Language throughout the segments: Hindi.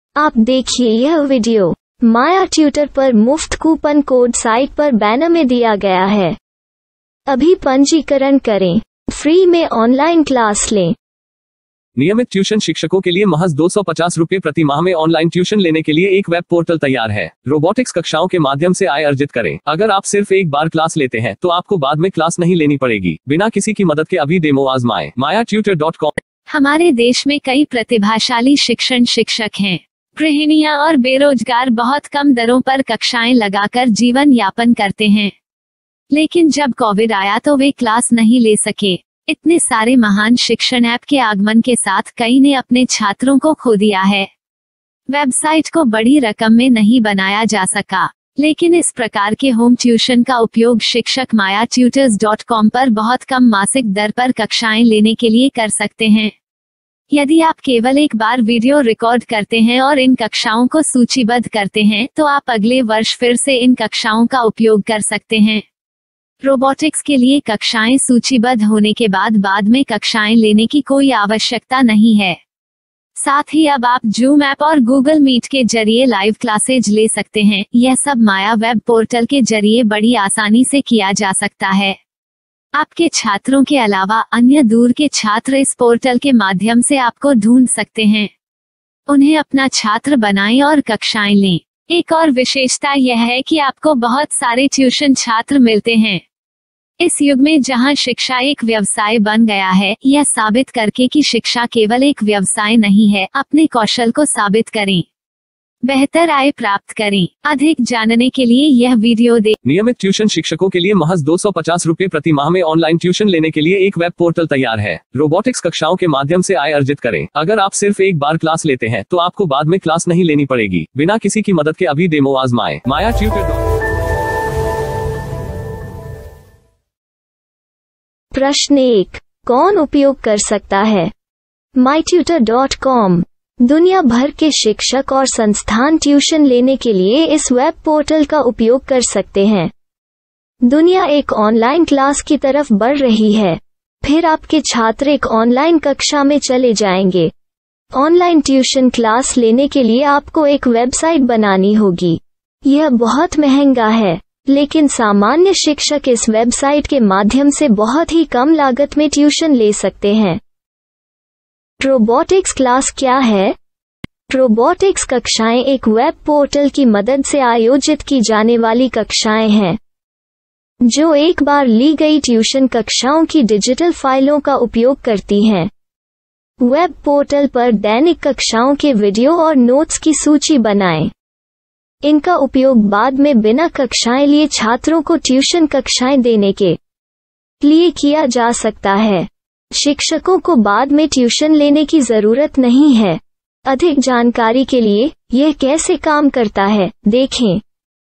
आप देखिए यह वीडियो माया ट्यूटर पर मुफ्त कूपन कोड साइट पर बैनर में दिया गया है। अभी पंजीकरण करें, फ्री में ऑनलाइन क्लास लें। नियमित ट्यूशन शिक्षकों के लिए महज 250 रुपये प्रति माह में ऑनलाइन ट्यूशन लेने के लिए एक वेब पोर्टल तैयार है। रोबोटिक्स कक्षाओं के माध्यम से आय अर्जित करें। अगर आप सिर्फ एक बार क्लास लेते हैं तो आपको बाद में क्लास नहीं लेनी पड़ेगी। बिना किसी की मदद के अभी डेमो आजमाएं। mayatutor.com। हमारे देश में कई प्रतिभाशाली शिक्षक हैं। गृहिणियां और बेरोजगार बहुत कम दरों पर कक्षाएं लगाकर जीवन यापन करते हैं, लेकिन जब कोविड आया तो वे क्लास नहीं ले सके। इतने सारे महान शिक्षण ऐप के आगमन के साथ कई ने अपने छात्रों को खो दिया है। वेबसाइट को बड़ी रकम में नहीं बनाया जा सका, लेकिन इस प्रकार के होम ट्यूशन का उपयोग शिक्षक mayatutors.com पर बहुत कम मासिक दर पर कक्षाएं लेने के लिए कर सकते हैं। यदि आप केवल एक बार वीडियो रिकॉर्ड करते हैं और इन कक्षाओं को सूचीबद्ध करते हैं तो आप अगले वर्ष फिर से इन कक्षाओं का उपयोग कर सकते हैं। रोबोटिक्स के लिए कक्षाएं सूचीबद्ध होने के बाद में कक्षाएं लेने की कोई आवश्यकता नहीं है। साथ ही अब आप जूम ऐप और गूगल मीट के जरिए लाइव क्लासेज ले सकते हैं। यह सब माया वेब पोर्टल के जरिए बड़ी आसानी से किया जा सकता है। आपके छात्रों के अलावा अन्य दूर के छात्र इस पोर्टल के माध्यम से आपको ढूंढ सकते हैं। उन्हें अपना छात्र बनाएं और कक्षाएं लें। एक और विशेषता यह है कि आपको बहुत सारे ट्यूशन छात्र मिलते हैं। इस युग में जहां शिक्षा एक व्यवसाय बन गया है, यह साबित करके कि शिक्षा केवल एक व्यवसाय नहीं है, अपने कौशल को साबित करें, बेहतर आय प्राप्त करें। अधिक जानने के लिए यह वीडियो देखें। नियमित ट्यूशन शिक्षकों के लिए महज 250 रुपये प्रति माह में ऑनलाइन ट्यूशन लेने के लिए एक वेब पोर्टल तैयार है। रोबोटिक्स कक्षाओं के माध्यम से आय अर्जित करें। अगर आप सिर्फ एक बार क्लास लेते हैं तो आपको बाद में क्लास नहीं लेनी पड़ेगी। बिना किसी की मदद के अभी डेमो आजमाएं। mayatutor.com। प्रश्न 1, कौन उपयोग कर सकता है? mytutor.com दुनिया भर के शिक्षक और संस्थान ट्यूशन लेने के लिए इस वेब पोर्टल का उपयोग कर सकते हैं। दुनिया एक ऑनलाइन क्लास की तरफ बढ़ रही है, फिर आपके छात्र एक ऑनलाइन कक्षा में चले जाएंगे। ऑनलाइन ट्यूशन क्लास लेने के लिए आपको एक वेबसाइट बनानी होगी। यह बहुत महंगा है, लेकिन सामान्य शिक्षक इस वेबसाइट के माध्यम से बहुत ही कम लागत में ट्यूशन ले सकते हैं। रोबोटिक्स क्लास क्या है? रोबोटिक्स कक्षाएं एक वेब पोर्टल की मदद से आयोजित की जाने वाली कक्षाएं हैं, जो एक बार ली गई ट्यूशन कक्षाओं की डिजिटल फाइलों का उपयोग करती हैं। वेब पोर्टल पर दैनिक कक्षाओं के वीडियो और नोट्स की सूची बनाएं। इनका उपयोग बाद में बिना कक्षाएं लिए छात्रों को ट्यूशन कक्षाएं देने के लिए किया जा सकता है। शिक्षकों को बाद में ट्यूशन लेने की जरूरत नहीं है। अधिक जानकारी के लिए यह कैसे काम करता है, देखें।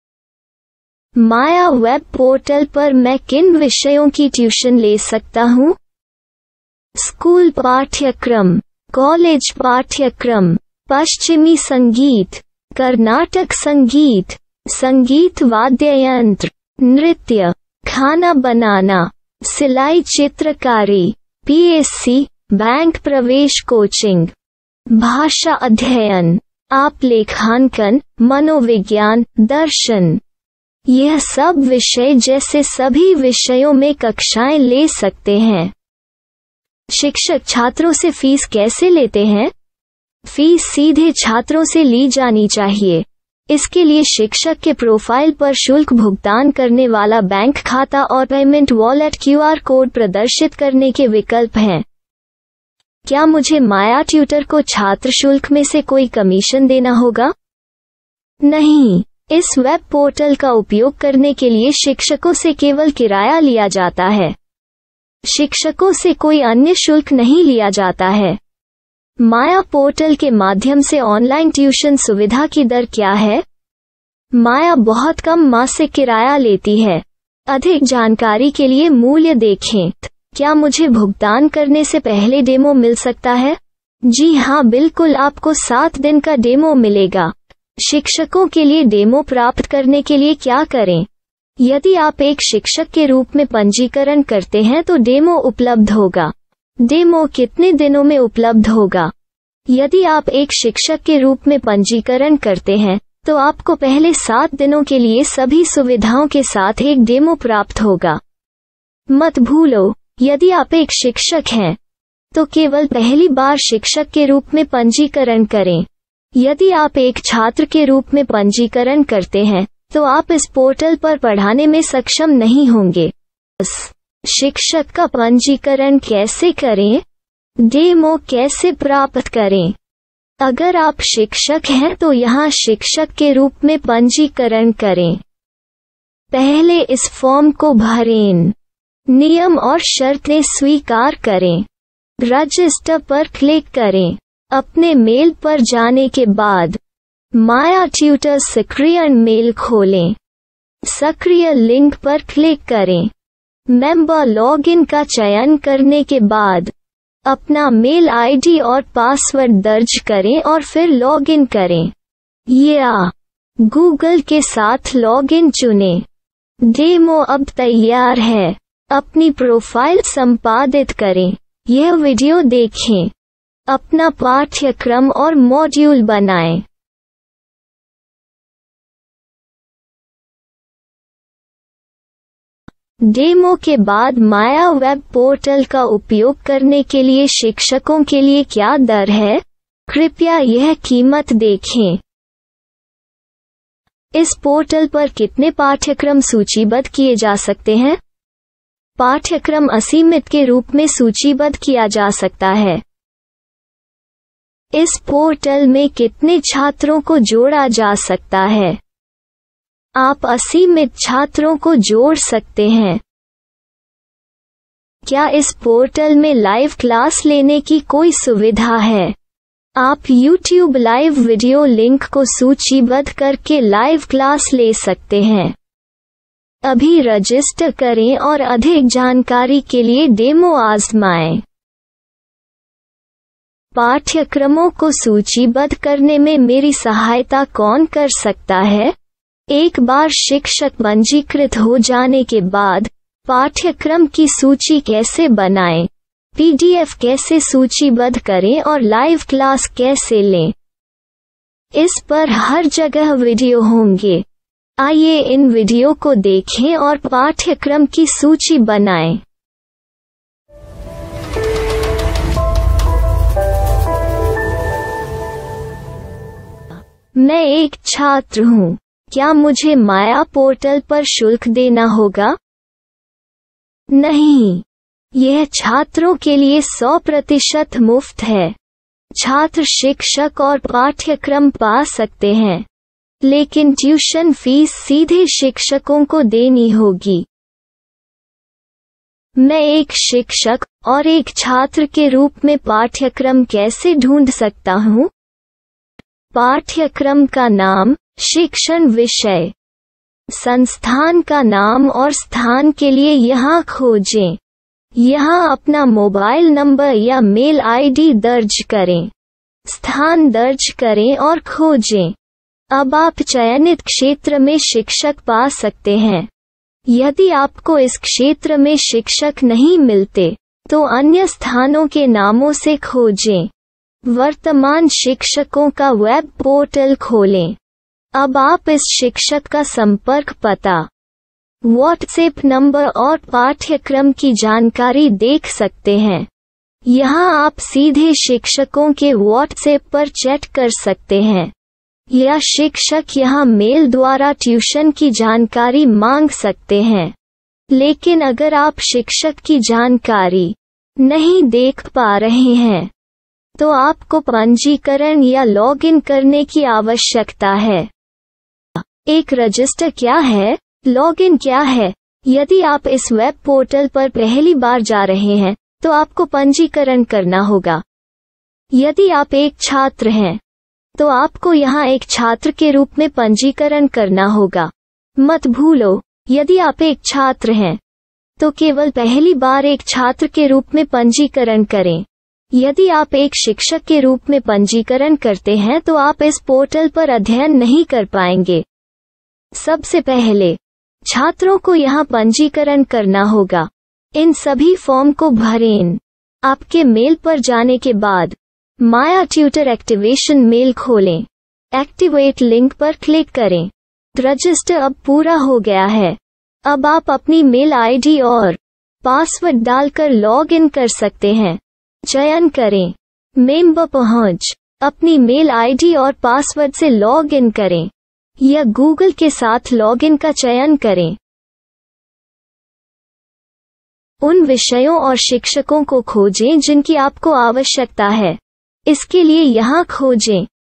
माया वेब पोर्टल पर मैं किन विषयों की ट्यूशन ले सकता हूँ? स्कूल पाठ्यक्रम, कॉलेज पाठ्यक्रम, पश्चिमी संगीत, कर्नाटक संगीत, संगीत वाद्य यंत्र, नृत्य, खाना बनाना, सिलाई चित्रकारी, पीएससी, बैंक प्रवेश कोचिंग, भाषा अध्ययन, आप लेखांकन, मनोविज्ञान, दर्शन। यह सब विषय जैसे सभी विषयों में कक्षाएं ले सकते हैं। शिक्षक छात्रों से फीस कैसे लेते हैं? फीस सीधे छात्रों से ली जानी चाहिए। इसके लिए शिक्षक के प्रोफाइल पर शुल्क भुगतान करने वाला बैंक खाता और पेमेंट वॉलेट क्यूआर कोड प्रदर्शित करने के विकल्प हैं। क्या मुझे माया ट्यूटर को छात्र शुल्क में से कोई कमीशन देना होगा? नहीं, इस वेब पोर्टल का उपयोग करने के लिए शिक्षकों से केवल किराया लिया जाता है। शिक्षकों से कोई अन्य शुल्क नहीं लिया जाता है। माया पोर्टल के माध्यम से ऑनलाइन ट्यूशन सुविधा की दर क्या है? माया बहुत कम मासिक किराया लेती है। अधिक जानकारी के लिए मूल्य देखें। क्या मुझे भुगतान करने से पहले डेमो मिल सकता है? जी हाँ, बिल्कुल, आपको 7 दिन का डेमो मिलेगा। शिक्षकों के लिए डेमो प्राप्त करने के लिए क्या करें? यदि आप एक शिक्षक के रूप में पंजीकरण करते हैं तो डेमो उपलब्ध होगा। डेमो कितने दिनों में उपलब्ध होगा? यदि आप एक शिक्षक के रूप में पंजीकरण करते हैं तो आपको पहले 7 दिनों के लिए सभी सुविधाओं के साथ एक डेमो प्राप्त होगा। मत भूलो, यदि आप एक शिक्षक हैं तो केवल पहली बार शिक्षक के रूप में पंजीकरण करें। यदि आप एक छात्र के रूप में पंजीकरण करते हैं तो आप इस पोर्टल पर पढ़ाने में सक्षम नहीं होंगे। शिक्षक का पंजीकरण कैसे करें? डेमो कैसे प्राप्त करें? अगर आप शिक्षक हैं तो यहाँ शिक्षक के रूप में पंजीकरण करें। पहले इस फॉर्म को भरें। नियम और शर्तें स्वीकार करें। रजिस्टर पर क्लिक करें। अपने मेल पर जाने के बाद माया ट्यूटर सक्रिय मेल खोलें। सक्रिय लिंक पर क्लिक करें। मेंबर लॉगिन का चयन करने के बाद अपना मेल आईडी और पासवर्ड दर्ज करें और फिर लॉगिन करें या गूगल के साथ लॉगिन चुनें। डेमो अब तैयार है। अपनी प्रोफाइल संपादित करें। यह वीडियो देखें। अपना पाठ्यक्रम और मॉड्यूल बनाएं। डेमो के बाद माया वेब पोर्टल का उपयोग करने के लिए शिक्षकों के लिए क्या दर है? कृपया यह कीमत देखें। इस पोर्टल पर कितने पाठ्यक्रम सूचीबद्ध किए जा सकते हैं? पाठ्यक्रम असीमित के रूप में सूचीबद्ध किया जा सकता है। इस पोर्टल में कितने छात्रों को जोड़ा जा सकता है? आप असीमित छात्रों को जोड़ सकते हैं। क्या इस पोर्टल में लाइव क्लास लेने की कोई सुविधा है? आप YouTube लाइव वीडियो लिंक को सूचीबद्ध करके लाइव क्लास ले सकते हैं। अभी रजिस्टर करें और अधिक जानकारी के लिए डेमो आजमाएं। पाठ्यक्रमों को सूचीबद्ध करने में मेरी सहायता कौन कर सकता है? एक बार शिक्षक पंजीकृत हो जाने के बाद पाठ्यक्रम की सूची कैसे बनाएं, PDF कैसे सूचीबद्ध करें और लाइव क्लास कैसे लें, इस पर हर जगह वीडियो होंगे। आइए इन वीडियो को देखें और पाठ्यक्रम की सूची बनाएं। मैं एक छात्र हूँ। क्या मुझे माया पोर्टल पर शुल्क देना होगा? नहीं, यह छात्रों के लिए 100% मुफ्त है। छात्र शिक्षक और पाठ्यक्रम पा सकते हैं, लेकिन ट्यूशन फीस सीधे शिक्षकों को देनी होगी। मैं एक शिक्षक और एक छात्र के रूप में पाठ्यक्रम कैसे ढूंढ सकता हूँ? पाठ्यक्रम का नाम, शिक्षण विषय, संस्थान का नाम और स्थान के लिए यहाँ खोजें। यहाँ अपना मोबाइल नंबर या मेल आईडी दर्ज करें। स्थान दर्ज करें और खोजें। अब आप चयनित क्षेत्र में शिक्षक पा सकते हैं। यदि आपको इस क्षेत्र में शिक्षक नहीं मिलते तो अन्य स्थानों के नामों से खोजें। वर्तमान शिक्षकों का वेब पोर्टल खोलें। अब आप इस शिक्षक का संपर्क पता, व्हाट्सएप नंबर और पाठ्यक्रम की जानकारी देख सकते हैं। यहाँ आप सीधे शिक्षकों के व्हाट्सएप पर चैट कर सकते हैं या शिक्षक यहाँ मेल द्वारा ट्यूशन की जानकारी मांग सकते हैं। लेकिन अगर आप शिक्षक की जानकारी नहीं देख पा रहे हैं तो आपको पंजीकरण या लॉगिन करने की आवश्यकता है। एक रजिस्टर क्या है? लॉगिन क्या है? यदि आप इस वेब पोर्टल पर पहली बार जा रहे हैं तो आपको पंजीकरण करना होगा। यदि आप एक छात्र हैं तो आपको यहाँ एक छात्र के रूप में पंजीकरण करना होगा। मत भूलो, यदि आप एक छात्र हैं तो केवल पहली बार एक छात्र के रूप में पंजीकरण करें। यदि आप एक शिक्षक के रूप में पंजीकरण करते हैं तो आप इस पोर्टल पर अध्ययन नहीं कर पाएंगे। सबसे पहले छात्रों को यहाँ पंजीकरण करना होगा। इन सभी फॉर्म को भरें। आपके मेल पर जाने के बाद माया ट्यूटर एक्टिवेशन मेल खोलें। एक्टिवेट लिंक पर क्लिक करें। रजिस्टर अब पूरा हो गया है। अब आप अपनी मेल आईडी और पासवर्ड डालकर लॉग इन कर सकते हैं। चयन करें मेंबर पहुंच। अपनी मेल आईडी और पासवर्ड से लॉग इन करें या गूगल के साथ लॉग इन का चयन करें। उन विषयों और शिक्षकों को खोजें जिनकी आपको आवश्यकता है। इसके लिए यहाँ खोजें।